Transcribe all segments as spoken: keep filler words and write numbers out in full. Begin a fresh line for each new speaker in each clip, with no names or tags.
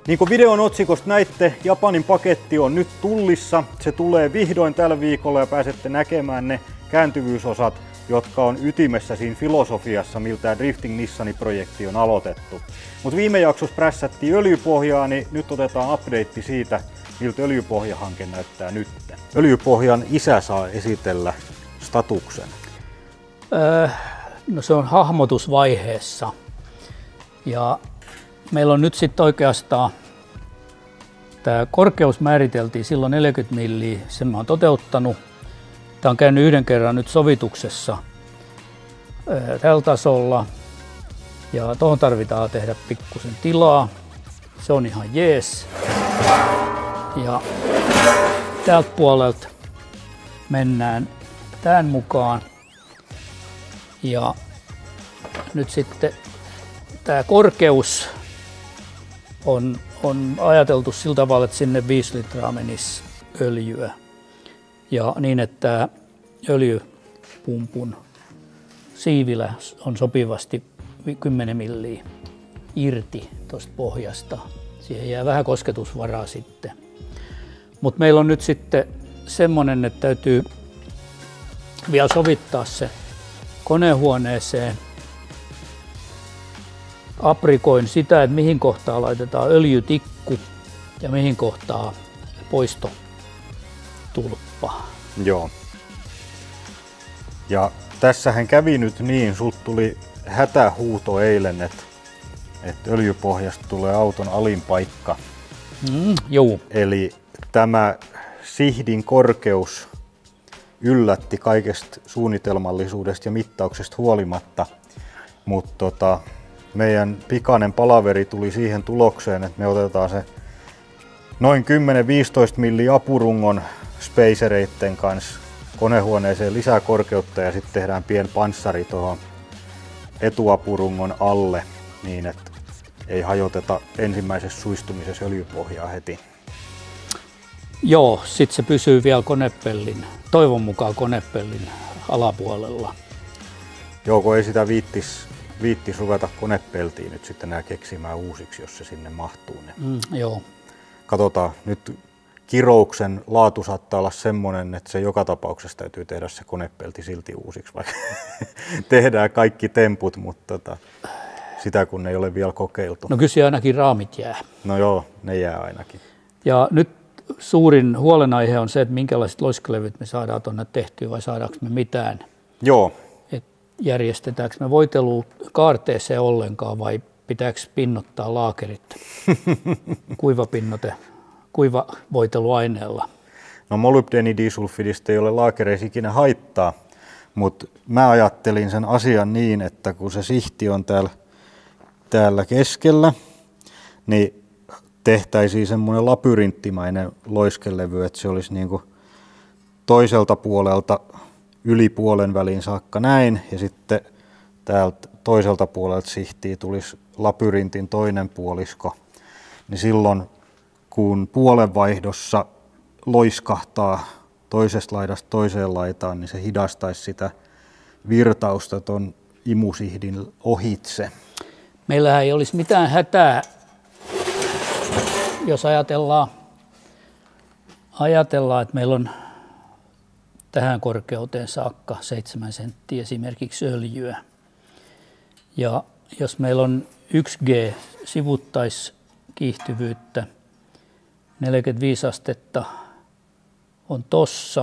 Niin kuin videon otsikosta näitte, Japanin paketti on nyt tullissa. Se tulee vihdoin tällä viikolla ja pääsette näkemään ne kääntyvyysosat, jotka on ytimessä siinä filosofiassa, miltä Drifting Nissani-projekti on aloitettu. Mutta viime jaksossa prässättiin öljypohjaa, niin nyt otetaan update siitä, miltä öljypohjahanke näyttää nyt. Öljypohjan isä saa esitellä statuksen.
Öö, no se on hahmotusvaiheessa. Ja meillä on nyt sitten oikeastaan, tämä korkeus määriteltiin silloin neljäkymmentä milliä, sen mä oon toteuttanut. Tämä on käynyt yhden kerran nyt sovituksessa ää, tällä tasolla. Ja tuohon tarvitaan tehdä pikkusen tilaa. Se on ihan jees. Ja täältä puolelta mennään tämän mukaan. Ja nyt sitten tämä korkeus on, on ajateltu sillä tavalla, että sinne viisi litraa menisi öljyä. Ja niin, että öljypumpun siivilä on sopivasti kymmenen milliä irti tuosta pohjasta. Siihen jää vähän kosketusvaraa sitten. Mutta meillä on nyt sitten semmoinen, että täytyy vielä sovittaa se konehuoneeseen. Aprikoin sitä, että mihin kohtaan laitetaan öljytikku ja mihin kohtaan poistotulppa.
Joo. Ja tässähän kävi nyt niin, sut tuli hätähuuto eilen, että, että öljypohjasta tulee auton alinpaikka.
Mm, joo.
Eli tämä sihdin korkeus yllätti kaikesta suunnitelmallisuudesta ja mittauksesta huolimatta, mutta tota, meidän pikainen palaveri tuli siihen tulokseen, että me otetaan se noin kymmenen viisitoista milliä apurungon spacereitten kanssa konehuoneeseen lisää korkeutta ja sitten tehdään pien panssari tuohon etuapurungon alle niin, että ei hajoteta ensimmäisessä suistumisessa öljypohjaa heti.
Joo, sitten se pysyy vielä konepellin, toivon mukaan konepellin alapuolella.
Joo, kun ei sitä viittis, viittis ruveta konepeltiin nyt sitten nää keksimään uusiksi, jos se sinne mahtuu.
Mm, joo.
Katsotaan, nyt kirouksen laatu saattaa olla semmoinen, että se joka tapauksessa täytyy tehdä se konepelti silti uusiksi, vaikka tehdään kaikki temput, mutta tota, sitä kun ei ole vielä kokeiltu.
No kyllä ainakin raamit jää.
No joo, ne jää ainakin.
Ja nyt suurin huolenaihe on se, että minkälaiset loiskalevyt me saadaan tuonne tehtyä vai saadaanko me mitään.
Joo.
Et järjestetäänkö me voitelua kaarteeseen ollenkaan vai pitääkö pinnottaa laakerit kuivapinnote, kuivavoiteluaineella?
No molybdenidisulfidista ei ole laakereissa ikinä haittaa, mutta mä ajattelin sen asian niin, että kun se sihti on täällä, täällä keskellä, niin tehtäisiin semmoinen labyrinttimäinen loiskelevy, että se olisi niin kuin toiselta puolelta yli puolen välin saakka näin, ja sitten täältä toiselta puolelta sihtiin tulisi labyrintin toinen puolisko, niin silloin kun puolenvaihdossa loiskahtaa toisesta laidasta toiseen laitaan, niin se hidastaisi sitä virtausta ton imusihdin ohitse.
Meillähän ei olisi mitään hätää, jos ajatellaan, ajatellaan, että meillä on tähän korkeuteen saakka seitsemän senttiä esimerkiksi öljyä. Ja jos meillä on yksi G sivuttaiskiihtyvyyttä, neljäkymmentäviisi astetta on tossa,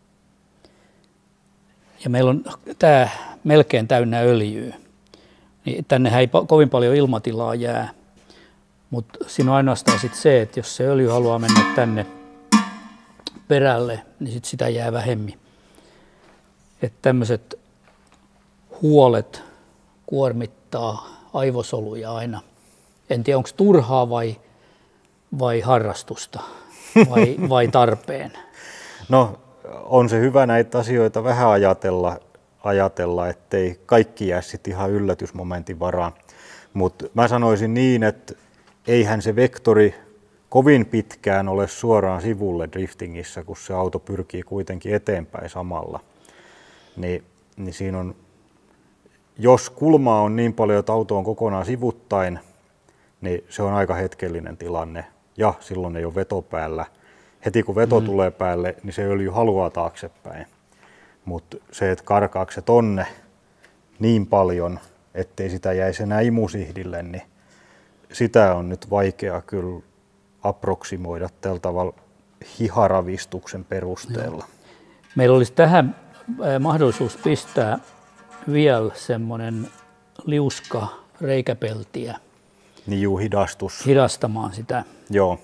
ja meillä on tämä melkein täynnä öljyä, niin tänne ei kovin paljon ilmatilaa jää. Mutta siinä on ainoastaan sit se, että jos se öljy haluaa mennä tänne perälle, niin sit sitä jää vähemmän. Että tämmöiset huolet kuormittaa aivosoluja aina. En tiedä, onko turhaa vai, vai harrastusta vai, vai tarpeen.
No on se hyvä näitä asioita vähän ajatella, ajatella ettei kaikki jää sitten ihan yllätysmomentin varaan. Mutta mä sanoisin niin, että eihän se vektori kovin pitkään ole suoraan sivulle driftingissä, kun se auto pyrkii kuitenkin eteenpäin samalla. Niin, niin siinä on, jos kulmaa on niin paljon, että auto on kokonaan sivuttain, niin se on aika hetkellinen tilanne. Ja silloin ei ole veto päällä. Heti kun veto mm. tulee päälle, niin se öljy haluaa taaksepäin. Mutta se, että karkaako se tonne niin paljon, ettei sitä jäisi enää imusihdille, niin sitä on nyt vaikea kyllä aproksimoida tällä tavalla hiharavistuksen perusteella.
Joo. Meillä olisi tähän mahdollisuus pistää vielä semmoinen liuska reikäpeltiä.
Niin juu, hidastus.
Hidastamaan sitä.
Joo.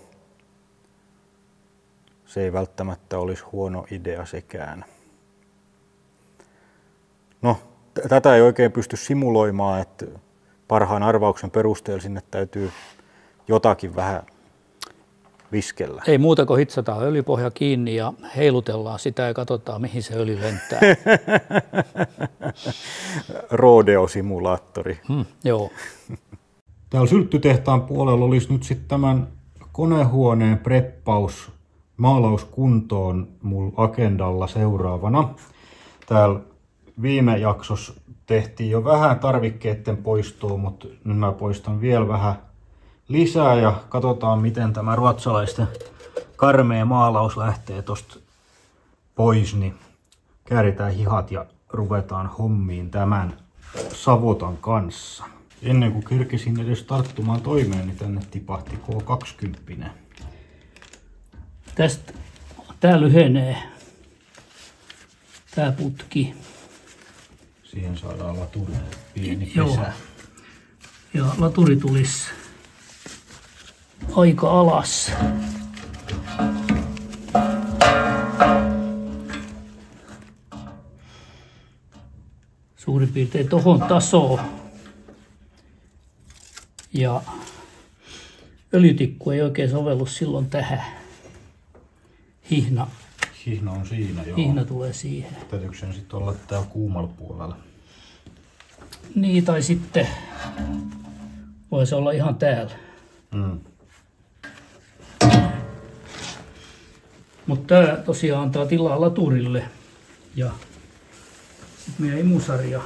Se ei välttämättä olisi huono idea sekään. No, t- tätä ei oikein pysty simuloimaan, että parhaan arvauksen perusteella sinne täytyy jotakin vähän viskellä.
Ei muuta kuin hitsataan öljypohja kiinni ja heilutellaan sitä ja katsotaan, mihin se öljy lentää.
Rodeo-simulaattori.
Hmm, joo.
Täällä sylttytehtaan puolella olisi nyt sitten tämän konehuoneen preppaus, maalaus kuntoon mulla agendalla seuraavana. Täällä viime jaksossa tehtiin jo vähän tarvikkeiden poistoa, mutta nyt mä poistan vielä vähän lisää ja katsotaan, miten tämä ruotsalaisten karmea maalaus lähtee tosta pois, niin kääritään hihat ja ruvetaan hommiin tämän savotan kanssa. Ennen kuin kirkisin edes tarttumaan toimeen, niin tänne tipahti K kaksikymmentä.
Tästä tää lyhenee tää putki.
Siihen saadaan laturi pieni
Joo.
pesä.
Ja laturi tulisi aika alas. Suurin piirtein tohon tasoon. Ja öljytikku ei oikein sovellu silloin tähän. Hihna.
Hihna on siinä, joo.
Hihna tulee siihen.
Täytyykö sen sitten olla täällä kuumalla puolella?
Niin, tai sitten voisi olla ihan täällä.
Mm.
Mutta tää tosiaan antaa tilaa laturille. Ja sitten meidän imusarja.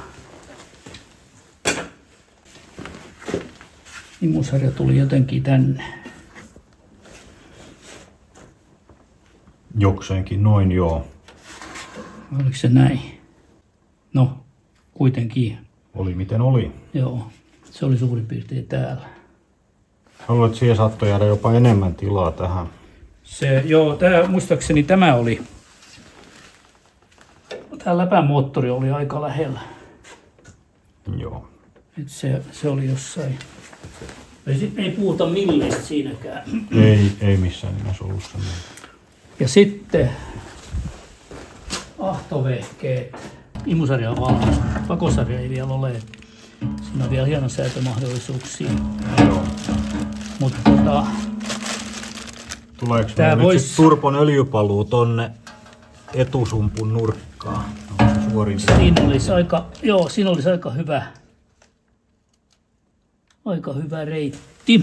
Imusarja tuli jotenkin tänne.
Jokseenkin noin, joo.
Oliko se näin? No, kuitenkin.
Oli miten oli.
Joo, se oli suurin piirtein täällä.
Haluan, että siihen saattoi jäädä jopa enemmän tilaa tähän.
Se, joo, tää, muistaakseni tämä oli, tämä läpämoottori oli aika lähellä.
Joo.
Et se, se oli jossain. Ei, ei puhuta milleistä siinäkään.
Ei, ei missään nimessä ollut semmoinen.
Ja sitten ahtovehkeet. Imusarja on valmis. Pakosarja ei vielä ole. Siinä on vielä hieno säätömahdollisuuksia.
Joo.
Mutta tota,
tuleeko meillä vois... nyt turpon öljypaluu tonne etusumpun nurkkaan?
Siinä olisi aika, joo, siinä olisi aika hyvä, aika hyvä reitti.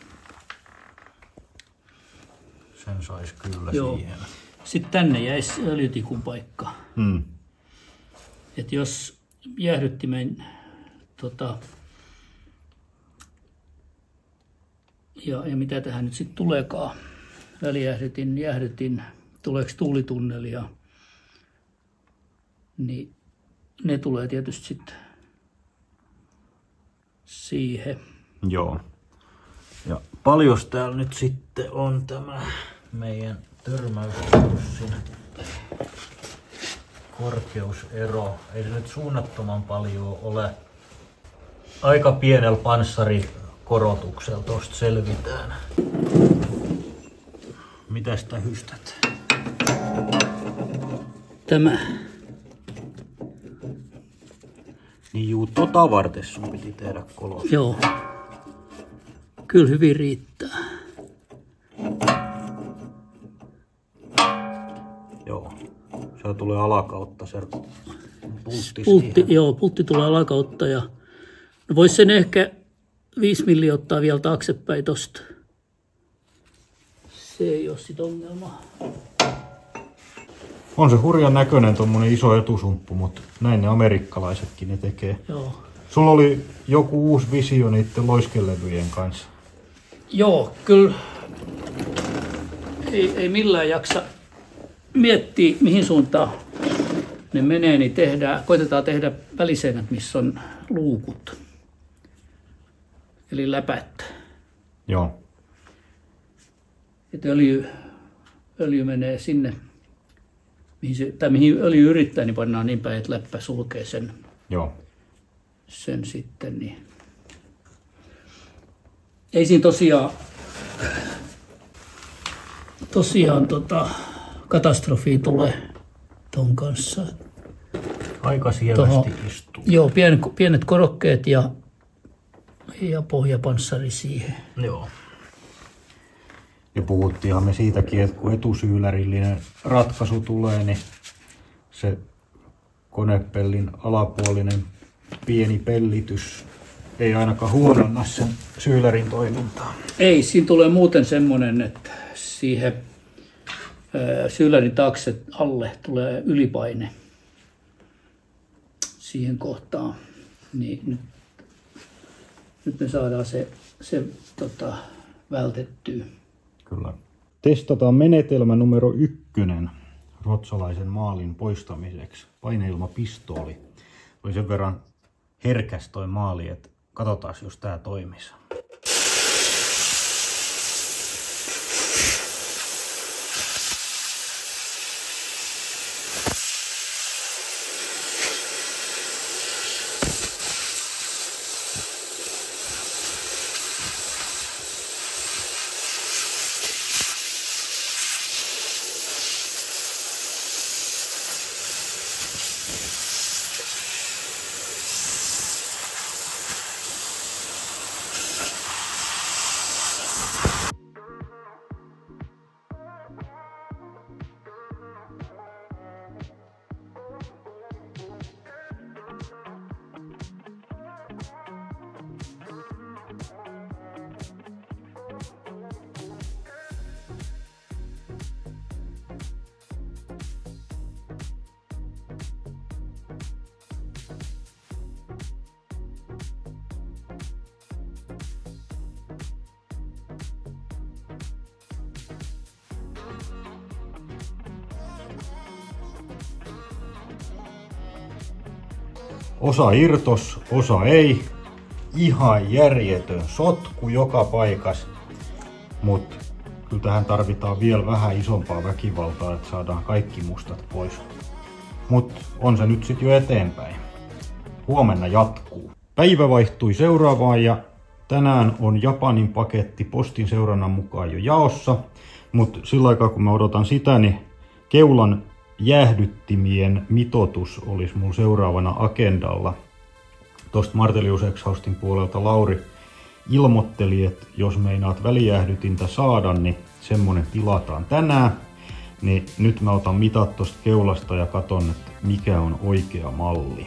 Sen saisi kyllä
joo.
Siihen.
Sitten tänne jäisi öljytikun paikka.
Hmm.
Et jos jäähdyttimen tota, ja, ja mitä tähän nyt sitten tuleekaan, välijäähdytin, jäähdytin, tuleeko tuulitunnelia, niin ne tulee tietysti sitten siihen.
Joo. Ja paljon täällä nyt sitten on tämä meidän törmäyspussin korkeusero. Ei se nyt suunnattoman paljon ole. Aika pienellä panssarikorotuksella tosta selvitään. Mitäs tää hystät?
Tämä.
Niin juu, tota varten sun piti tehdä kolos.
Joo. Kyllä hyvin riittää.
Joo. Se tulee alakautta se pultti.
Pultti, joo, pultti tulee alakautta ja no vois sen ehkä viisi milliä ottaa vielä taaksepäin tosta. Se ei oo sit ongelma.
On se hurjan näköinen tommonen iso etusumppu, mutta näin ne amerikkalaisetkin ne tekee.
Joo.
Sulla oli joku uusi visio niiden loiskelevyjen kanssa.
Joo, kyllä ei, ei millään jaksa miettiä, mihin suuntaan ne menee, niin tehdään, koitetaan tehdä väliseinät, missä on luukut. Eli läpät.
Joo.
Että öljy, öljy menee sinne, mihin, se, tai mihin öljy yrittää, niin pannaan niin päin, että läppä sulkee sen,
Joo.
sen sitten. Niin. Ei siinä tosiaan, tosiaan tota, katastrofia tulee ton kanssa.
Aika sievästi istuu.
Joo, pien, pienet korokkeet ja, ja pohjapanssari siihen.
Joo. Ja puhuttiinhan me siitäkin, että kun etusyylärillinen ratkaisu tulee, niin se konepellin alapuolinen pieni pellitys ei ainakaan huononna sen syylärin toimintaa.
Ei, siinä tulee muuten semmoinen, että siihen syylärin taakse alle tulee ylipaine siihen kohtaan. Niin nyt, nyt me saadaan se, se tota, vältettyä.
Kyllä. Testataan menetelmä numero ykkönen ruotsalaisen maalin poistamiseksi. Paineilmapistooli. Oli sen verran herkäs toi maali, että katsotaan, jos tää toimisi. Osa irtos, osa ei. Ihan järjetön sotku joka paikas. Mut kyllä tähän tarvitaan vielä vähän isompaa väkivaltaa, että saadaan kaikki mustat pois. Mut on se nyt sit jo eteenpäin. Huomenna jatkuu. Päivä vaihtui seuraavaan ja tänään on Japanin paketti postin seurannan mukaan jo jaossa. Mut sillä aikaa kun mä odotan sitä, niin keulan jäähdyttimien mitoitus olisi mun seuraavana agendalla. Tuosta Martelius Exhaustin puolelta Lauri ilmoitteli, että jos meinaat välijäähdytintä saada, niin semmonen tilataan tänään. Niin nyt mä otan mitat tosta keulasta ja katon, että mikä on oikea malli.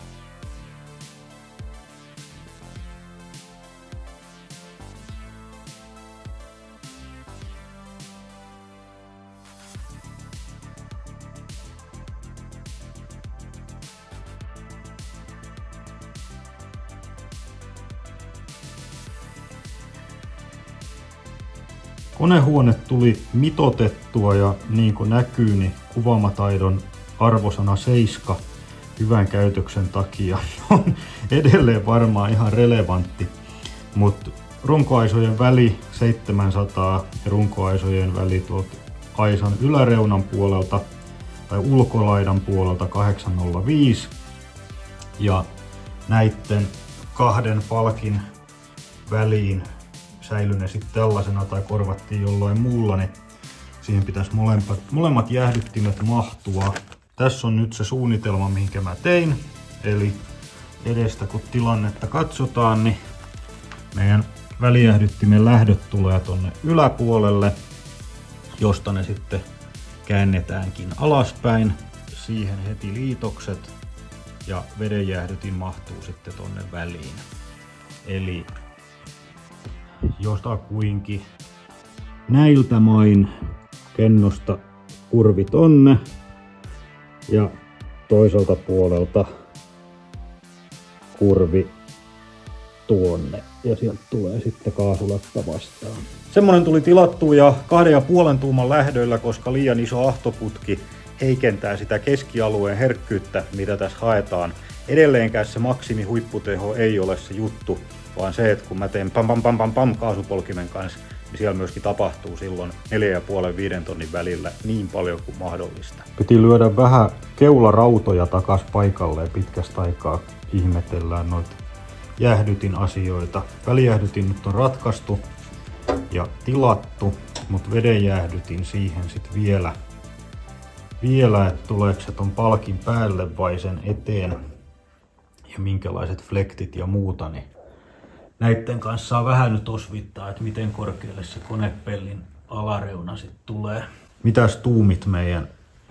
Konehuone tuli mitotettua ja niin kuin näkyy, niin kuvaamataidon arvosana seitsemän hyvän käytöksen takia on edelleen varmaan ihan relevantti. Mutta runkoaisojen väli seitsemänsataa ja runkoaisojen väli tuolta aisan yläreunan puolelta tai ulkolaidan puolelta kahdeksansataaviisi ja näitten kahden palkin väliin säilyi ne sitten tällaisena tai korvattiin jollain muulla, niin siihen pitäisi molemmat, molemmat jäähdyttimet mahtua. Tässä on nyt se suunnitelma, minkä mä tein. Eli edestä kun tilannetta katsotaan, niin meidän välijäähdyttimen lähdöt tulee tonne yläpuolelle, josta ne sitten käännetäänkin alaspäin. Siihen heti liitokset ja vedenjäähdytin mahtuu sitten tonne väliin. Eli jostakuinkin näiltä main kennosta kurvi tonne ja toiselta puolelta kurvi tuonne ja sieltä tulee sitten kaasulatta vastaan. Semmonen tuli tilattua ja kahden ja puolen tuuman lähdöillä, koska liian iso ahtoputki heikentää sitä keskialueen herkkyyttä, mitä tässä haetaan. Edelleenkään se maksimi huipputeho ei ole se juttu, vaan se, että kun mä teen pam pam pam pam pam kaasupolkimen kanssa, niin siellä myöskin tapahtuu silloin neljä ja puolen viiden tonnin välillä niin paljon kuin mahdollista. Piti lyödä vähän keularautoja takas paikalleen pitkästä aikaa. Ihmetellään noita jäähdytin asioita. Välijäähdytin nyt on ratkaistu ja tilattu, mutta vedenjäähdytin siihen sitten vielä, vielä että tuleeko se ton palkin päälle vai sen eteen ja minkälaiset flektit ja muuta, niin näitten kanssa saa vähän nyt osvittaa, että miten korkealle se konepellin alareuna sitten tulee. Mitäs tuumit meidän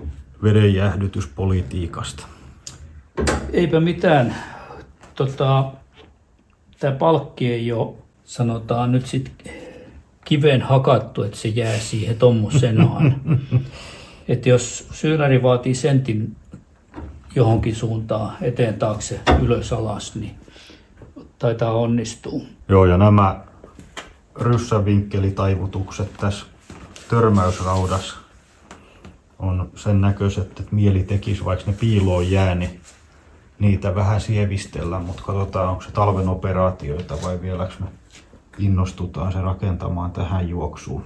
vedenjäähdytyspolitiikasta?
Eipä mitään. Tota, tämä palkki ei ole, sanotaan nyt sitten kiveen hakattu, että se jää siihen tommosenaan. Että jos syynäri vaatii sentin johonkin suuntaan eteen taakse ylös alas, niin taitaa onnistua.
Joo, ja nämä ryssävinkkelitaivutukset tässä törmäysraudassa on sen näköiset, että mieli tekisi, vaikka ne piiloon jää, niin niitä vähän sievistellä, mutta katsotaan, onko se talven operaatioita vai vieläkö me innostutaan se rakentamaan tähän juoksuun.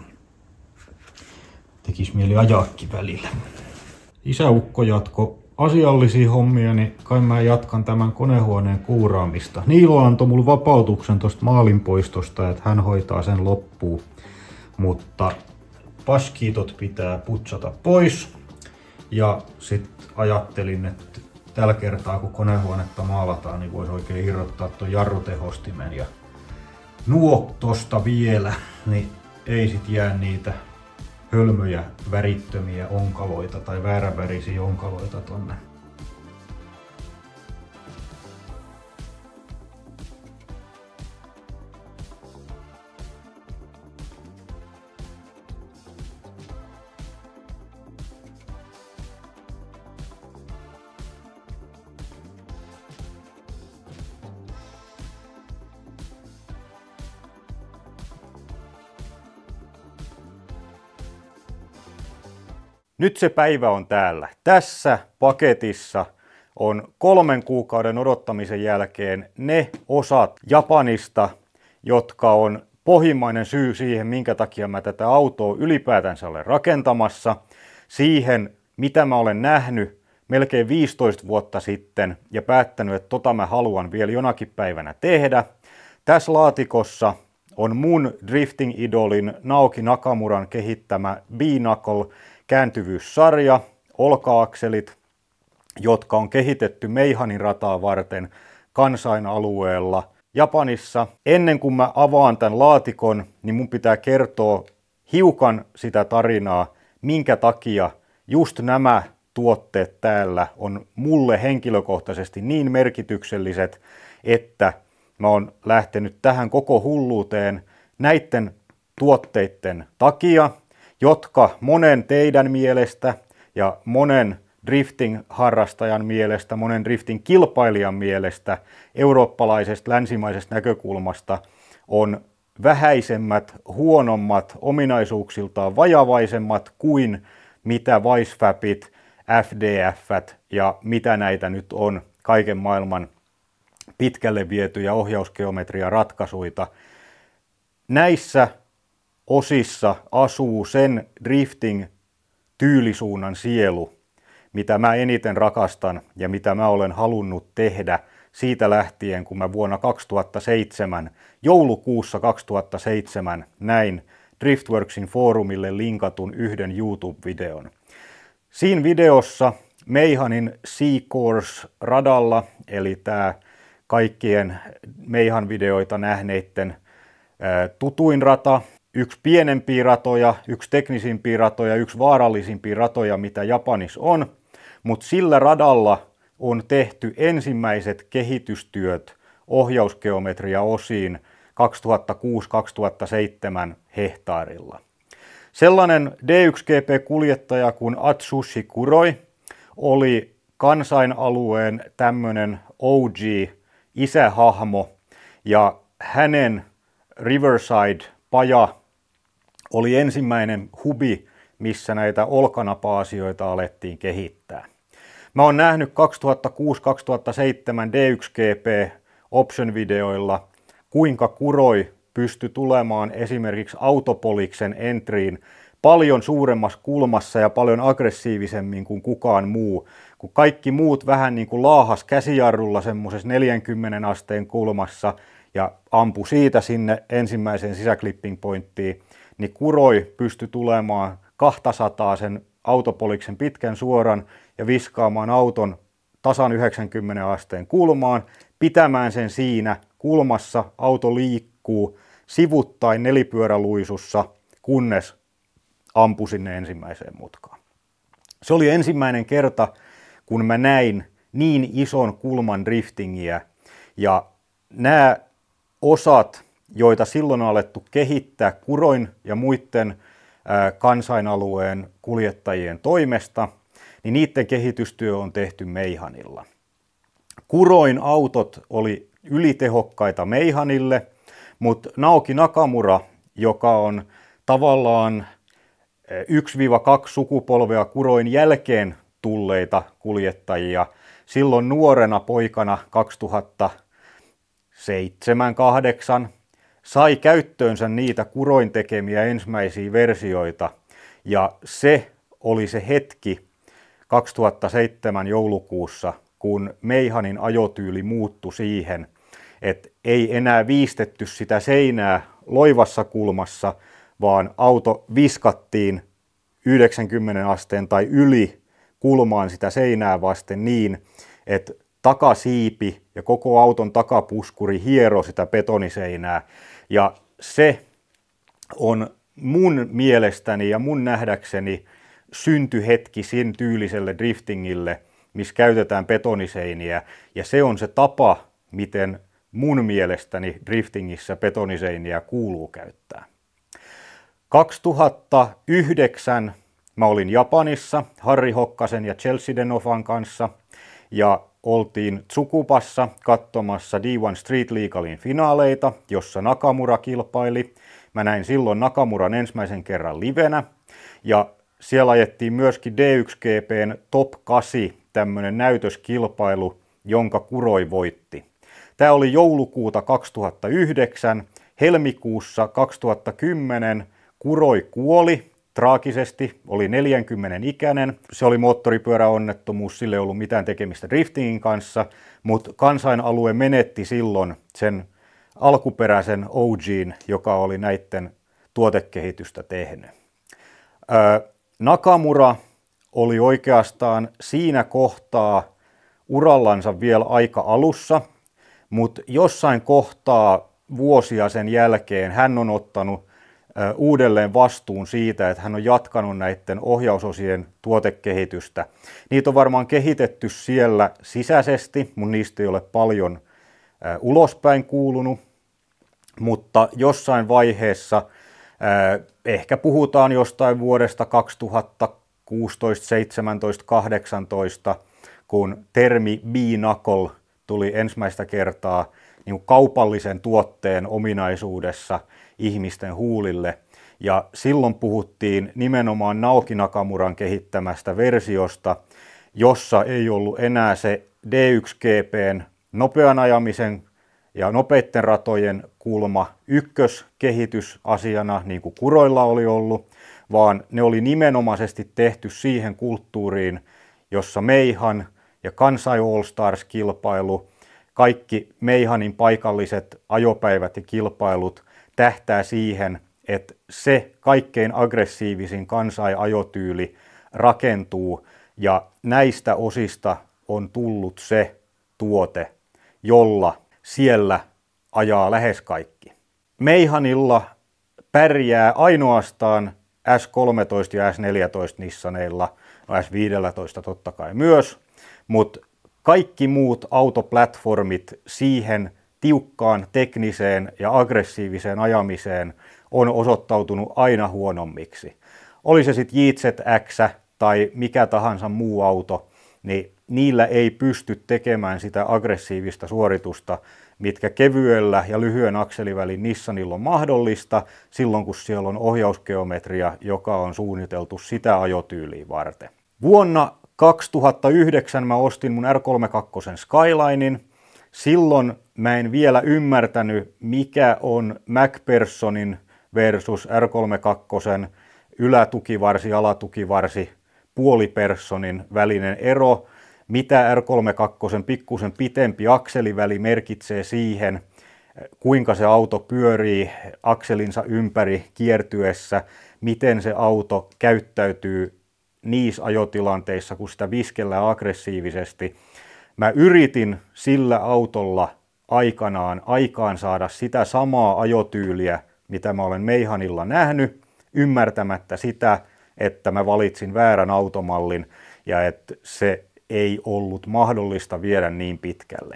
Tekisi mieli ajaakin välillä. Isäukko jatko asiallisia hommia, niin kai mä jatkan tämän konehuoneen kuuraamista. Niilo antoi mulle vapautuksen tosta maalinpoistosta, että hän hoitaa sen loppuun. Mutta paskiitot pitää putsata pois. Ja sitten ajattelin, että tällä kertaa kun konehuonetta maalataan, niin voisi oikein irrottaa tuon jarrutehostimen. Ja nuo tosta vielä, niin ei sit jää niitä hölmöjä, värittömiä onkaloita tai vääränvärisiä onkaloita tonne. Nyt se päivä on täällä. Tässä paketissa on kolmen kuukauden odottamisen jälkeen ne osat Japanista, jotka on pohjimmainen syy siihen, minkä takia mä tätä autoa ylipäätänsä olen rakentamassa. Siihen, mitä mä olen nähnyt melkein viisitoista vuotta sitten ja päättänyt, että tota mä haluan vielä jonakin päivänä tehdä. Tässä laatikossa on mun drifting-idolin Naoki Nakamuran kehittämä B-Knuckle kääntyvyyssarja, olka-akselit, jotka on kehitetty Meihanin rataa varten kansainalueella Japanissa. Ennen kuin mä avaan tämän laatikon, niin mun pitää kertoa hiukan sitä tarinaa, minkä takia just nämä tuotteet täällä on mulle henkilökohtaisesti niin merkitykselliset, että mä oon lähtenyt tähän koko hulluuteen näiden tuotteiden takia, jotka monen teidän mielestä ja monen drifting-harrastajan mielestä, monen drifting-kilpailijan mielestä, eurooppalaisesta, länsimaisesta näkökulmasta on vähäisemmät, huonommat, ominaisuuksiltaan vajavaisemmat kuin mitä Weissfabit, F D F:t ja mitä näitä nyt on, kaiken maailman pitkälle vietyjä ohjausgeometrian ratkaisuita. Näissä osissa asuu sen drifting-tyylisuunnan sielu, mitä mä eniten rakastan ja mitä mä olen halunnut tehdä siitä lähtien, kun mä vuonna kaksituhattaseitsemän, joulukuussa kaksituhattaseitsemän näin Driftworksin foorumille linkatun yhden YouTube-videon. Siinä videossa Meihanin C-Course-radalla, eli tämä kaikkien Meihan videoita nähneiden ää, tutuin rata, yksi pienempiä ratoja, yksi teknisimpiä ratoja, yksi vaarallisimpia ratoja, mitä Japanissa on, mutta sillä radalla on tehty ensimmäiset kehitystyöt ohjausgeometria-osiin kaksituhattakuusi kaksituhattaseitsemän hehtaarilla. Sellainen D yksi G P-kuljettaja kuin Atsushi Kuroi oli kansainalueen tämmöinen O G-isähahmo, ja hänen Riverside-paja oli ensimmäinen hubi, missä näitä olkanapa-asioita alettiin kehittää. Mä oon nähnyt kaksituhattakuusi kaksituhattaseitsemän D yksi G P Option-videoilla, kuinka Kuroi pystyi tulemaan esimerkiksi Autopoliksen entriin paljon suuremmassa kulmassa ja paljon aggressiivisemmin kuin kukaan muu. Kun kaikki muut vähän niin kuin laahas käsijarrulla semmoisessa neljänkymmenen asteen kulmassa ja ampui siitä sinne ensimmäiseen sisäclipping pointtiin, niin Kuroi pystyi tulemaan kaksisataa sen Autopoliksen pitkän suoran ja viskaamaan auton tasan yhdeksänkymmentä asteen kulmaan, pitämään sen siinä kulmassa, auto liikkuu sivuttain nelipyöräluisussa, kunnes ampui sinne ensimmäiseen mutkaan. Se oli ensimmäinen kerta, kun mä näin niin ison kulman driftingiä, ja nämä osat, joita silloin on alettu kehittää Kuroin ja muiden kansainalueen kuljettajien toimesta, niin niiden kehitystyö on tehty Meihanilla. Kuroin autot oli ylitehokkaita Meihanille, mutta Naoki Nakamura, joka on tavallaan yksi kaksi sukupolvea Kuroin jälkeen tulleita kuljettajia, silloin nuorena poikana kaksituhattaseitsemän kahdeksan sai käyttöönsä niitä Kuroin tekemiä ensimmäisiä versioita, ja se oli se hetki kaksituhattaseitsemän joulukuussa, kun Meihanin ajotyyli muuttui siihen, että ei enää viistetty sitä seinää loivassa kulmassa, vaan auto viskattiin yhdeksänkymmentä asteen tai yli kulmaan sitä seinää vasten niin, että takasiipi ja koko auton takapuskuri hiero sitä betoniseinää. Ja se on mun mielestäni ja mun nähdäkseni syntyhetki sen tyyliselle driftingille, missä käytetään betoniseiniä. Ja se on se tapa, miten mun mielestäni driftingissä betoniseiniä kuuluu käyttää. kaksituhattayhdeksän mä olin Japanissa Harri Hokkasen ja Chelsea Denofan kanssa ja oltiin Tsukubassa katsomassa D yksi Street Legalin finaaleita, jossa Nakamura kilpaili. Mä näin silloin Nakamuran ensimmäisen kerran livenä ja siellä ajettiin myöskin D yksi G P:n Top kahdeksan tämmönen näytöskilpailu, jonka Kuroi voitti. Tämä oli joulukuuta kaksituhattayhdeksän, helmikuussa kaksituhattakymmenen Kuroi kuoli traagisesti, oli neljänkymmenen ikäinen. Se oli moottoripyöräonnettomuus, sillä ei ollut mitään tekemistä driftingin kanssa, mutta kansainalue menetti silloin sen alkuperäisen O G:n, joka oli näiden tuotekehitystä tehnyt. Nakamura oli oikeastaan siinä kohtaa urallansa vielä aika alussa, mutta jossain kohtaa vuosia sen jälkeen hän on ottanut uudelleen vastuun siitä, että hän on jatkanut näiden ohjausosien tuotekehitystä. Niitä on varmaan kehitetty siellä sisäisesti, mutta niistä ei ole paljon ulospäin kuulunut, mutta jossain vaiheessa, ehkä puhutaan jostain vuodesta kaksituhattakuusitoista, seitsemäntoista, kahdeksantoista, kun termi B-knuckle tuli ensimmäistä kertaa niin kuin kaupallisen tuotteen ominaisuudessa ihmisten huulille. Ja silloin puhuttiin nimenomaan Naoki Nakamuran kehittämästä versiosta, jossa ei ollut enää se D yksi G P:n nopean ajamisen ja nopeitten ratojen kulma ykköskehitysasiana, niin kuin Kuroilla oli ollut, vaan ne oli nimenomaisesti tehty siihen kulttuuriin, jossa Meihan ja Kansai All Stars-kilpailu, kaikki Meihanin paikalliset ajopäivät ja kilpailut tähtää siihen, että se kaikkein aggressiivisin Kansai-ajotyyli rakentuu, ja näistä osista on tullut se tuote, jolla siellä ajaa lähes kaikki. Meihanilla pärjää ainoastaan S kolmetoista ja S neljätoista Nissaneilla, no S viisitoista totta kai myös, mutta kaikki muut autoplatformit siihen tiukkaan tekniseen ja aggressiiviseen ajamiseen on osoittautunut aina huonommiksi. Oli se sitten J Z X tai mikä tahansa muu auto, niin niillä ei pysty tekemään sitä aggressiivista suoritusta, mitkä kevyellä ja lyhyen akselivälin Nissanilla on mahdollista silloin, kun siellä on ohjausgeometria, joka on suunniteltu sitä ajotyyliä varten. Vuonna kaksituhattayhdeksän mä ostin mun R kolmekymmentäkaksi Skylinein. Silloin mä en vielä ymmärtänyt, mikä on MacPhersonin versus R kolmekymmentäkaksi ylätukivarsi, alatukivarsi, puolipersonin välinen ero, mitä R kolmekymmentäkaksi pikkusen pitempi akseliväli merkitsee siihen, kuinka se auto pyörii akselinsa ympäri kiertyessä, miten se auto käyttäytyy niissä ajotilanteissa, kun sitä viskellään aggressiivisesti. Mä yritin sillä autolla aikanaan aikaan saada sitä samaa ajotyyliä, mitä mä olen Mayhanilla nähnyt, ymmärtämättä sitä, että mä valitsin väärän automallin ja että se ei ollut mahdollista viedä niin pitkälle.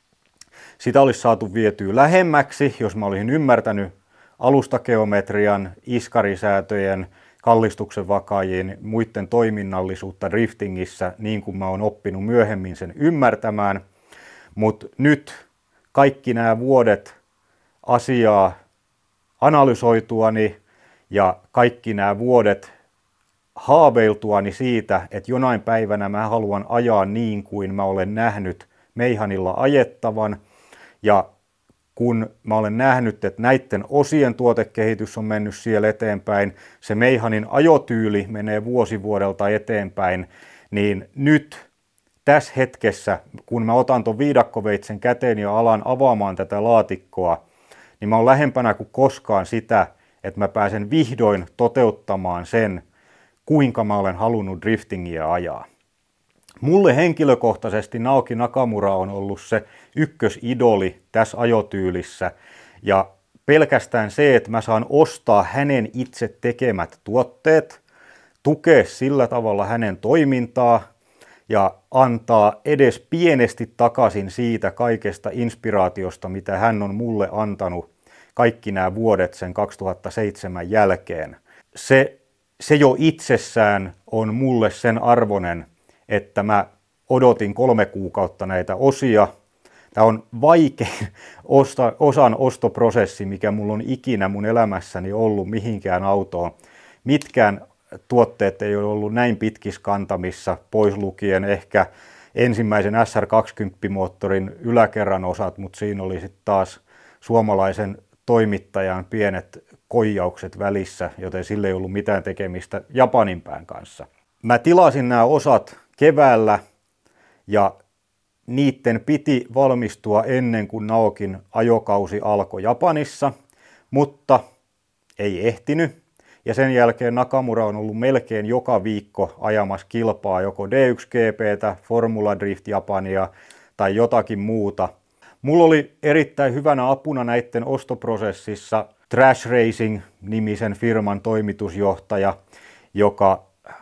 Sitä olisi saatu vietyä lähemmäksi, jos mä olisin ymmärtänyt alustageometrian, iskarisäätöjen, kallistuksen vakaajien, muiden toiminnallisuutta driftingissä, niin kuin mä oon oppinut myöhemmin sen ymmärtämään. Mutta nyt kaikki nämä vuodet asiaa analysoituani ja kaikki nämä vuodet haaveiltuani siitä, että jonain päivänä mä haluan ajaa niin kuin mä olen nähnyt Mayhanilla ajettavan. Ja kun mä olen nähnyt, että näiden osien tuotekehitys on mennyt siellä eteenpäin, se Mayhanin ajotyyli menee vuosi vuodelta eteenpäin, niin nyt tässä hetkessä, kun mä otan ton viidakkoveitsen käteen ja alan avaamaan tätä laatikkoa, niin mä oon lähempänä kuin koskaan sitä, että mä pääsen vihdoin toteuttamaan sen, kuinka mä olen halunnut driftingiä ajaa. Mulle henkilökohtaisesti Naoki Nakamura on ollut se ykkösidoli tässä ajotyylissä ja pelkästään se, että mä saan ostaa hänen itse tekemät tuotteet, tukea sillä tavalla hänen toimintaa ja antaa edes pienesti takaisin siitä kaikesta inspiraatiosta, mitä hän on mulle antanut kaikki nämä vuodet sen kaksituhattaseitsemän jälkeen. Se, se jo itsessään on mulle sen arvoinen, että mä odotin kolme kuukautta näitä osia. Tämä on vaikein osta, osan ostoprosessi, mikä mulla on ikinä mun elämässäni ollut mihinkään autoon. Mitkään tuotteet ei ole ollut näin pitkissä kantamissa, pois lukien ehkä ensimmäisen S R kaksikymmentä-moottorin yläkerran osat, mutta siinä oli sitten taas suomalaisen toimittajan pienet koijaukset välissä, joten sille ei ollut mitään tekemistä Japanin pään kanssa. Mä tilasin nämä osat keväällä ja niiden piti valmistua ennen kuin Naokin ajokausi alkoi Japanissa, mutta ei ehtinyt. Ja sen jälkeen Nakamura on ollut melkein joka viikko ajamassa kilpaa joko D yksi G P:tä, Formula Drift Japania tai jotakin muuta. Mulla oli erittäin hyvänä apuna näiden ostoprosessissa Trash Racing-nimisen firman toimitusjohtaja, joka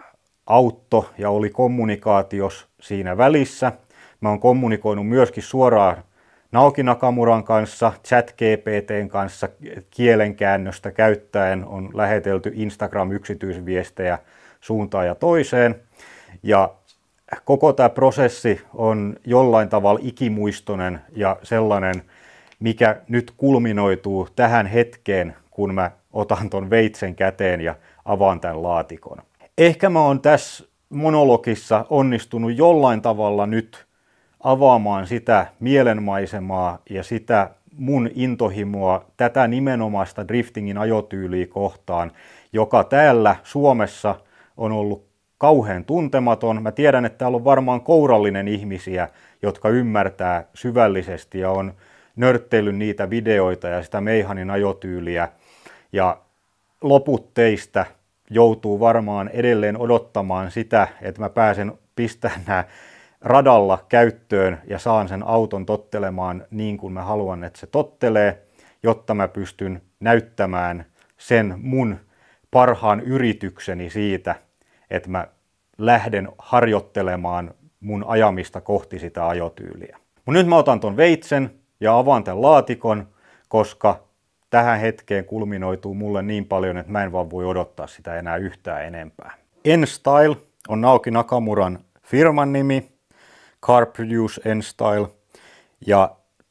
auttoi ja oli kommunikaatiossa siinä välissä. Mä oon kommunikoinut myöskin suoraan Naoki Nakamuran kanssa, ChatGPTn kanssa kielenkäännöstä käyttäen on lähetelty Instagram-yksityisviestejä suuntaan ja toiseen. Ja koko tämä prosessi on jollain tavalla ikimuistoinen ja sellainen, mikä nyt kulminoituu tähän hetkeen, kun mä otan ton veitsen käteen ja avaan tämän laatikon. Ehkä mä oon tässä monologissa onnistunut jollain tavalla nyt avaamaan sitä mielenmaisemaa ja sitä mun intohimoa tätä nimenomaista driftingin ajotyyliä kohtaan, joka täällä Suomessa on ollut kauhean tuntematon. Mä tiedän, että täällä on varmaan kourallinen ihmisiä, jotka ymmärtää syvällisesti ja on nörtteillyt niitä videoita ja sitä Mayhanin ajotyyliä. Ja loput teistä joutuu varmaan edelleen odottamaan sitä, että mä pääsen pistämään nämä radalla käyttöön ja saan sen auton tottelemaan niin kuin mä haluan, että se tottelee, jotta mä pystyn näyttämään sen mun parhaan yritykseni siitä, että mä lähden harjoittelemaan mun ajamista kohti sitä ajotyyliä. Mut nyt mä otan ton veitsen ja avaan tämän laatikon, koska tähän hetkeen kulminoituu mulle niin paljon, että mä en vaan voi odottaa sitä enää yhtään enempää. N-Style on Naoki Nakamuran firman nimi, Car Produce N-Style, ja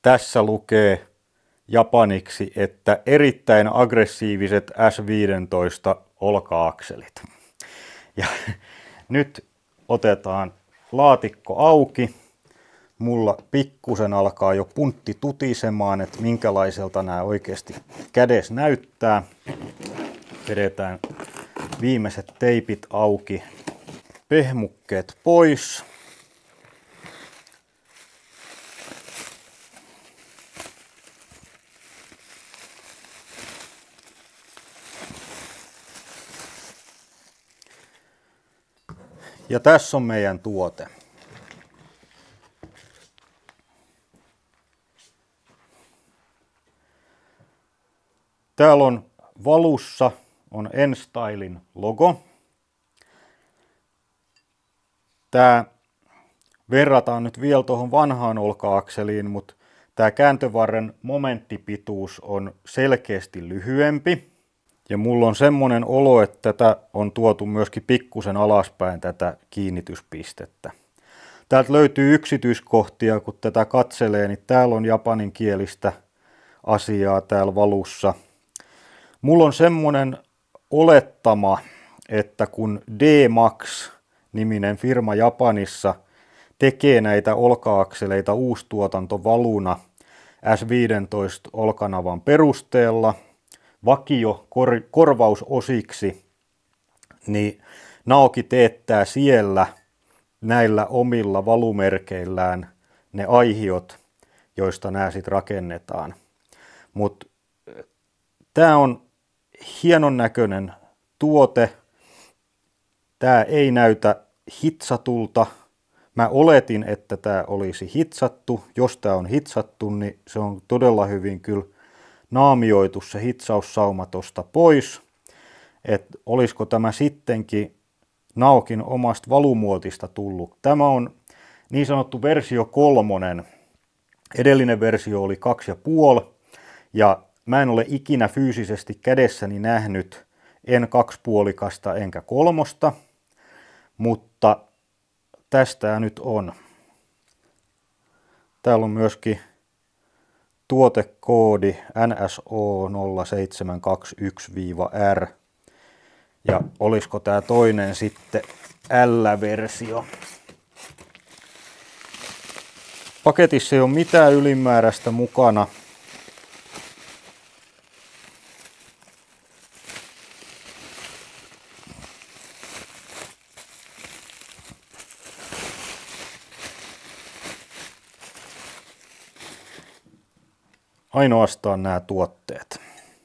tässä lukee japaniksi, että erittäin aggressiiviset S viisitoista olka-akselit. Ja nyt otetaan laatikko auki. Mulla pikkusen alkaa jo puntti tutisemaan, että minkälaiselta nämä oikeasti kädessä näyttää. Vedetään viimeiset teipit auki, pehmukkeet pois. Ja tässä on meidän tuote. Täällä on valussa on N-Stylen logo. Tämä verrataan nyt vielä tuohon vanhaan olka-akseliin, mutta tämä kääntövarren momenttipituus on selkeästi lyhyempi. Ja mulla on semmoinen olo, että tätä on tuotu myöskin pikkusen alaspäin tätä kiinnityspistettä. Täältä löytyy yksityiskohtia, kun tätä katselee, niin täällä on japaninkielistä asiaa täällä valussa. Mulla on semmoinen olettama, että kun D-Max-niminen firma Japanissa tekee näitä olka-akseleita uustuotantovaluna S viisitoista olkanavan perusteella vakio kor- korvausosiksi, niin Naoki teettää siellä näillä omilla valumerkeillään ne aihiot, joista nämä sitten rakennetaan. Mutta tämä on hienon näköinen tuote. Tämä ei näytä hitsatulta. Mä oletin, että tämä olisi hitsattu. Jos tämä on hitsattu, niin se on todella hyvin kyllä naamioitu se hitsaussauma tosta pois. Että olisiko tämä sittenkin Naokin omasta valumuotista tullut. Tämä on niin sanottu versio kolmonen. Edellinen versio oli kaksi ja puoli. Ja mä en ole ikinä fyysisesti kädessäni nähnyt en kaksipuolikasta enkä kolmosta, mutta tästä nyt on. Täällä on myöskin tuotekoodi N S O nolla seitsemän kaksi yksi R. Ja olisiko tämä toinen sitten L-versio. Paketissa ei ole mitään ylimääräistä mukana. Ainoastaan nämä tuotteet.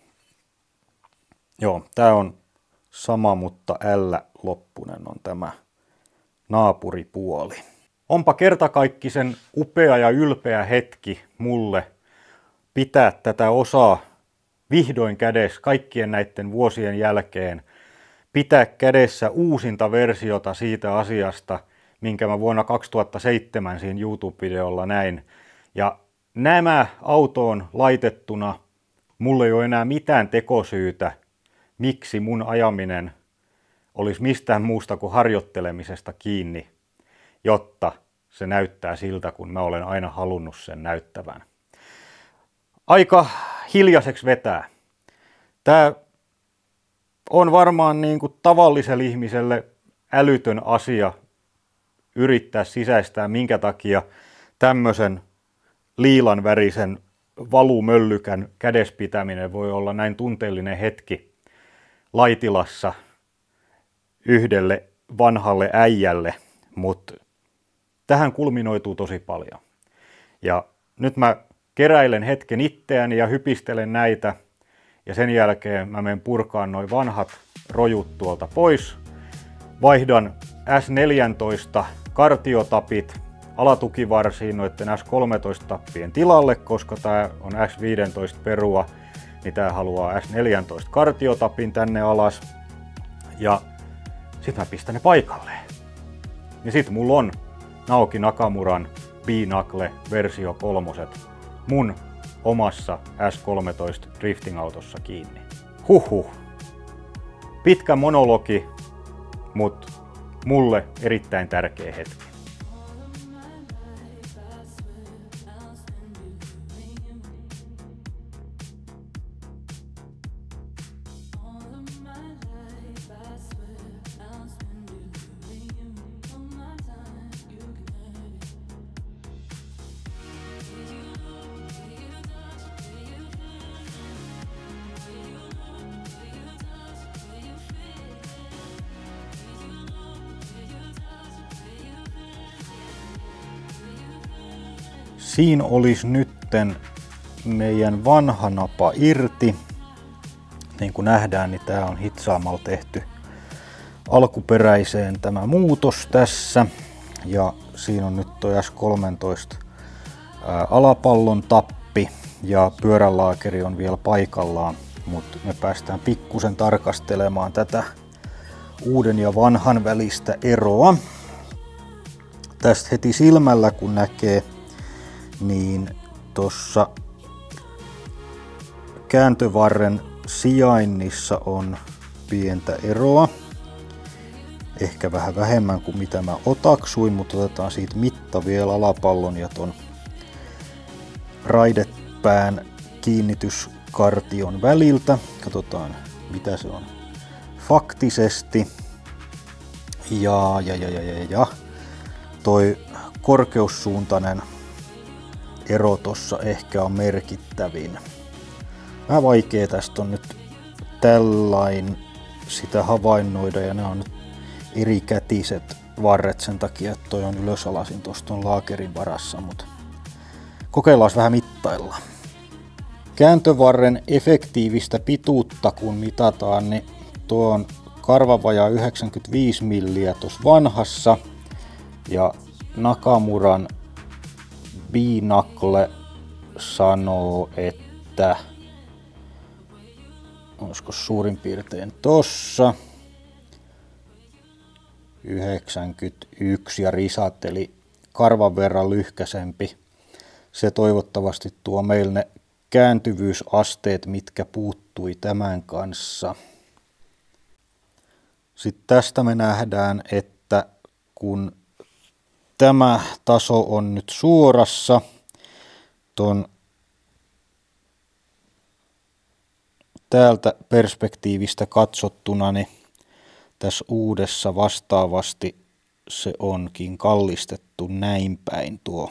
Joo, tämä on sama, mutta L-loppunen on tämä naapuripuoli. Onpa kertakaikkisen upea ja ylpeä hetki mulle pitää tätä osaa vihdoin kädessä kaikkien näiden vuosien jälkeen. Pitää kädessä uusinta versiota siitä asiasta, minkä mä vuonna kaksituhattaseitsemän siinä YouTube-videolla näin. Ja nämä autoon laitettuna mulla ei ole enää mitään tekosyytä, miksi mun ajaminen olisi mistään muusta kuin harjoittelemisesta kiinni, jotta se näyttää siltä, kun mä olen aina halunnut sen näyttävän. Aika hiljaiseksi vetää. Tämä on varmaan niin kuin tavalliselle ihmiselle älytön asia yrittää sisäistää, minkä takia tämmöisen liilan värisen valumöllykän kädespitäminen voi olla näin tunteellinen hetki Laitilassa yhdelle vanhalle äijälle, mutta tähän kulminoituu tosi paljon. Ja nyt mä keräilen hetken itseäni ja hypistelen näitä ja sen jälkeen mä menen purkaan noin vanhat rojut tuolta pois. Vaihdan S neljätoista kartiotapit alatukivarsiin noiden S kolmetoista-tappien tilalle, koska tämä on S viisitoista perua, niin tämä haluaa S neljätoista kartiotapin tänne alas. Ja sitten mä pistän ne paikalleen. Ja sitten mulla on Naoki Nakamuran B-Knuckle versio kolmoset mun omassa S kolmetoista drifting-autossa kiinni. Huhhuh. Pitkä monologi, mutta mulle erittäin tärkeä hetki. Siinä olisi nytten meidän vanha napa irti. Niin kuin nähdään, niin tää on hitsaamalla tehty alkuperäiseen tämä muutos tässä. Ja siinä on nyt toi S kolmetoista ää, alapallon tappi ja pyörälaakeri on vielä paikallaan. Mutta me päästään pikkusen tarkastelemaan tätä uuden ja vanhan välistä eroa. Tästä heti silmällä kun näkee, niin tuossa kääntövarren sijainnissa on pientä eroa. Ehkä vähän vähemmän kuin mitä mä otaksuin, mutta otetaan siitä mitta vielä alapallon ja ton raidepään kiinnityskartion väliltä. Katsotaan mitä se on faktisesti. Ja, ja, ja, ja, ja, ja. Toi korkeussuuntainen ero tossa ehkä on merkittävin. Vähän vaikea tästä on nyt tällain sitä havainnoida ja nämä on nyt erikätiset varret sen takia, että toi on ylösalasin tosta on laakerin varassa, mutta kokeillaan vähän mittailla. Kääntövarren efektiivistä pituutta kun mitataan, niin tuo on karvavajaa yhdeksänkymmentäviisi milliä tuossa vanhassa ja Nakamuran Binakle sanoo, että olisiko suurin piirtein tossa yhdeksänkymmentäyksi ja risat eli karvan verran lyhkäsempi. Se toivottavasti tuo meille ne kääntyvyysasteet, mitkä puuttui tämän kanssa. Sitten tästä me nähdään, että kun tämä taso on nyt suorassa ton täältä perspektiivistä katsottuna, niin tässä uudessa vastaavasti se onkin kallistettu näin päin tuo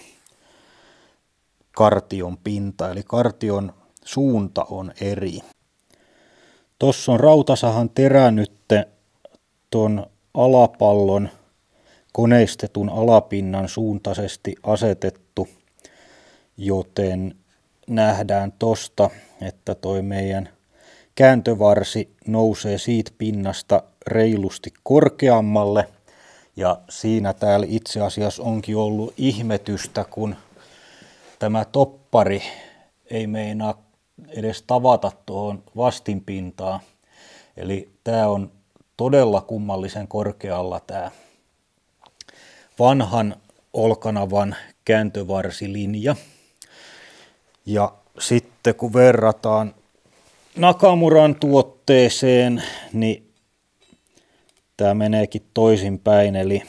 kartion pinta, eli kartion suunta on eri. Tuossa on rautasahan terä nyt ton alapallon koneistetun alapinnan suuntaisesti asetettu, joten nähdään tosta, että toi meidän kääntövarsi nousee siitä pinnasta reilusti korkeammalle ja siinä täällä itse asiassa onkin ollut ihmetystä, kun tämä toppari ei meinaa edes tavata tuohon vastinpintaan. Eli tämä on todella kummallisen korkealla tämä vanhan olkanavan kääntövarsilinja. Ja sitten kun verrataan Nakamuran tuotteeseen, niin tämä meneekin toisinpäin, eli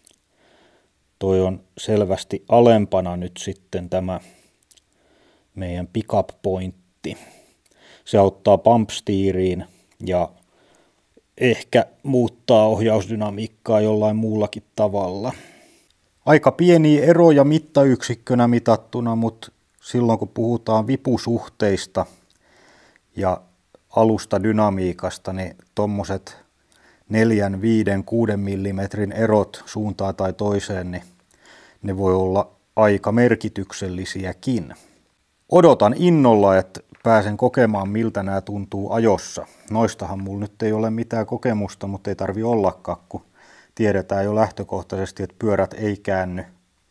toi on selvästi alempana nyt sitten tämä meidän pickup pointti. Se auttaa pump steeriin ja ehkä muuttaa ohjausdynamiikkaa jollain muullakin tavalla. Aika pieniä eroja mittayksikkönä mitattuna, mutta silloin kun puhutaan vipusuhteista ja alustadynamiikasta, niin tommoset neljän, viiden, kuuden millimetrin erot suuntaan tai toiseen, niin ne voi olla aika merkityksellisiäkin. Odotan innolla, että pääsen kokemaan, miltä nämä tuntuu ajossa. Noistahan mulla nyt ei ole mitään kokemusta, mutta ei tarvi ollakaan, kun tiedetään jo lähtökohtaisesti, että pyörät ei käänny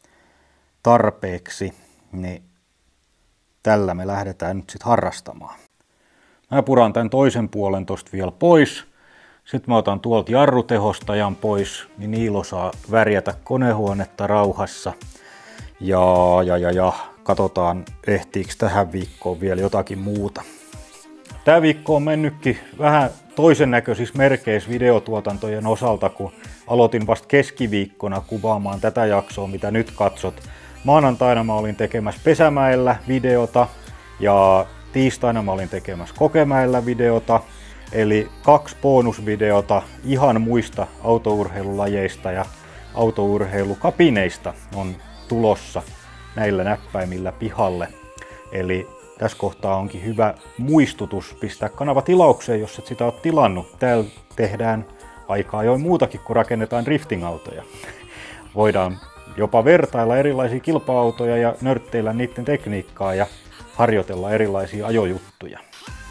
tarpeeksi, niin tällä me lähdetään nyt sitten harrastamaan. Mä puran tämän toisen puolen tosta vielä pois. Sitten mä otan tuolta jarrutehostajan pois, niin Niilo saa värjätä konehuonetta rauhassa. Ja, ja, ja, ja katsotaan, ehtiikö tähän viikkoon vielä jotakin muuta. Tämä viikko on mennytkin vähän toisen näköisissä merkeissä videotuotantojen osalta, kun aloitin vasta keskiviikkona kuvaamaan tätä jaksoa, mitä nyt katsot. Maanantaina mä olin tekemässä Pesämäellä videota ja tiistaina mä olin tekemässä Kokemäellä videota. Eli kaksi bonusvideota ihan muista autourheilulajeista ja autourheilukapineista on tulossa näillä näppäimillä pihalle. Eli tässä kohtaa onkin hyvä muistutus pistää kanava tilaukseen, jos et sitä ole tilannut. Täällä tehdään aika ajoin muutakin, kun rakennetaan drifting-autoja. Voidaan jopa vertailla erilaisia kilpa-autoja ja nörtteillä niiden tekniikkaa ja harjoitella erilaisia ajojuttuja.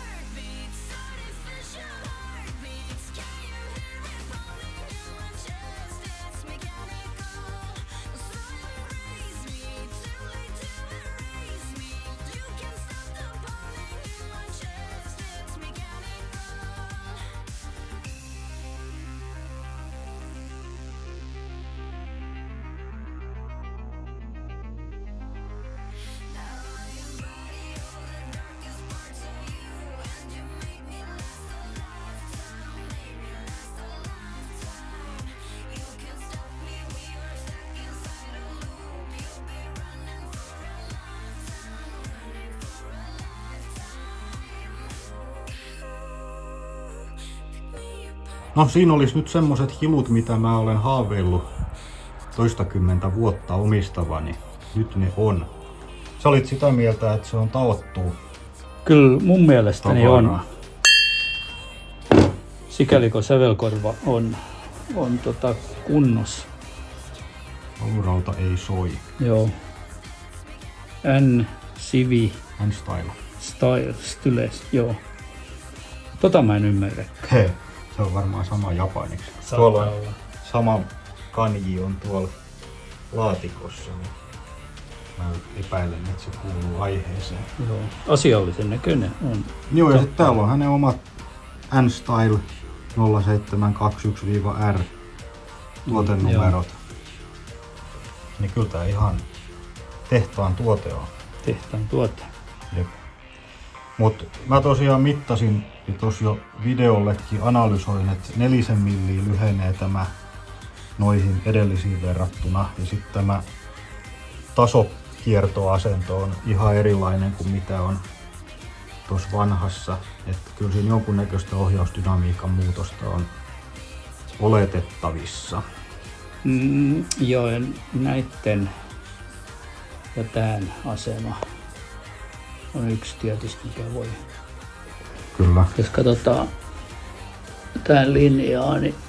No siinä olisi nyt semmoset hilut, mitä mä olen haaveillut toistakymmentä vuotta omistavani. Nyt ne on. Sä olit sitä mieltä, että se on taottu.
Kyllä mun mielestäni
tavara.
on. Sikäli kun sävelkorva on, on tota kunnossa.
Alurauta ei soi.
Joo. N Sivi
N-Style.
Style Styles, joo. Tota mä en ymmärrä.
He, se on varmaan sama japaniksi. Tuolla on sama kanji on tuolla laatikossa. Mä epäilen, että se kuuluu aiheeseen.
Joo. Asiallisen näköinen on.
Joo, ja sitten täällä on hänen omat N-Style nolla seitsemän kaksi yksi R tuotenumerot. Niin kyllä tää ihan tehtaan tuote on.
Tehtaan tuote.
Jep. Mut mä tosiaan mittasin ja tossa jo videollekin analysoin, että nelisen milliä lyhenee tämä noihin edellisiin verrattuna. Ja sitten tämä tasokiertoasento on ihan erilainen kuin mitä on tuossa vanhassa. Että kyllä siinä jonkunnäköistä ohjausdynamiikan muutosta on oletettavissa.
Mm, joo, ja näitten ja tämän asema on yksi tietysti, mikä voi.
Kyllä.
Jos katsotaan tämän linjaa, niin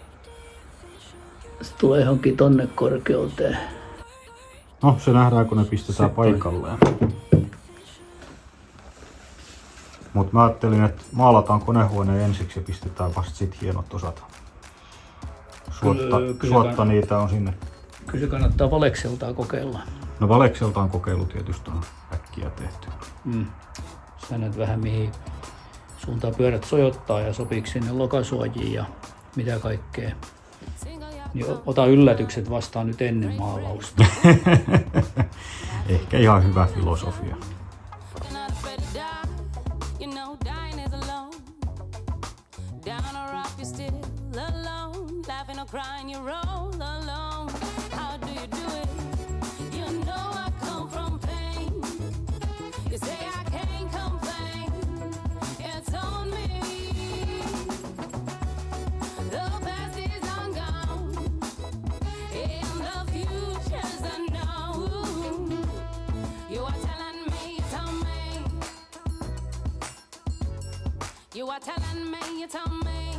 se tulee johonkin tonne korkeuteen.
No, se nähdään, kun ne pistetään
Sitten
paikalleen. Mutta mä ajattelin, että maalataan konehuoneen ensiksi ja pistetään vasta sit hienot osat. Suotta,
Kyllä, kyllä
suotta
kann-
niitä on sinne.
Kyllä se kannattaa valekseltaan kokeilla.
No Valekselta on kokeilu tietysti on äkkiä tehty.
Mm. Sä näet vähän mihin suuntaan pyörät sojottaa ja sopiiko sinne lokasuojiin ja mitä kaikkea. Niin ota yllätykset vastaan nyt ennen maalausta.
Ehkä ihan hyvä filosofia.
You are telling me, you tell me.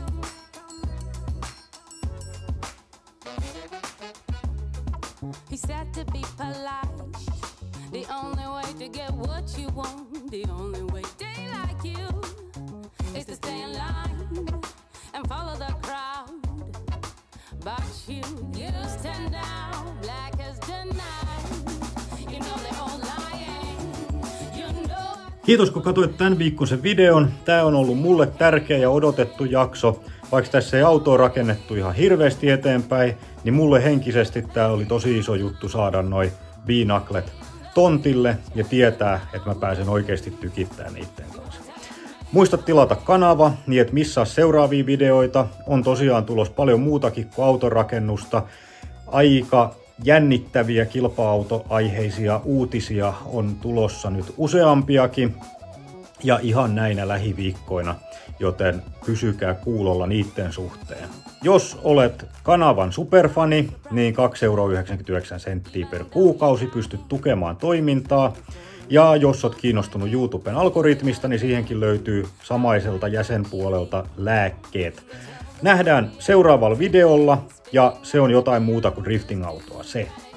He said to be polite. The only way to get what you want, the only way they like you, is to stay in line and follow the crowd. But you, you stand out black as the night. You know they're all lying. You know.
Kiitos kun katsoit tämän viikkoisen videon. Tää on ollut mulle tärkeä ja odotettu jakso. Vaikka tässä ei autoa rakennettu ihan hirveästi eteenpäin, niin mulle henkisesti tää oli tosi iso juttu saada noi biinaklet tontille ja tietää, että mä pääsen oikeasti tykittämään niiden kanssa. Muista tilata kanava, niin et missaa seuraavia videoita. On tosiaan tulos paljon muutakin kuin autorakennusta. Aika jännittäviä kilpa-autoaiheisia uutisia on tulossa nyt useampiakin. Ja ihan näinä lähiviikkoina, joten pysykää kuulolla niiden suhteen. Jos olet kanavan superfani, niin kaksi euroa yhdeksänkymmentäyhdeksän senttiä per kuukausi pystyt tukemaan toimintaa. Ja jos olet kiinnostunut YouTuben algoritmista, niin siihenkin löytyy samaiselta jäsenpuolelta lääkkeet. Nähdään seuraavalla videolla ja se on jotain muuta kuin drifting-autoa se.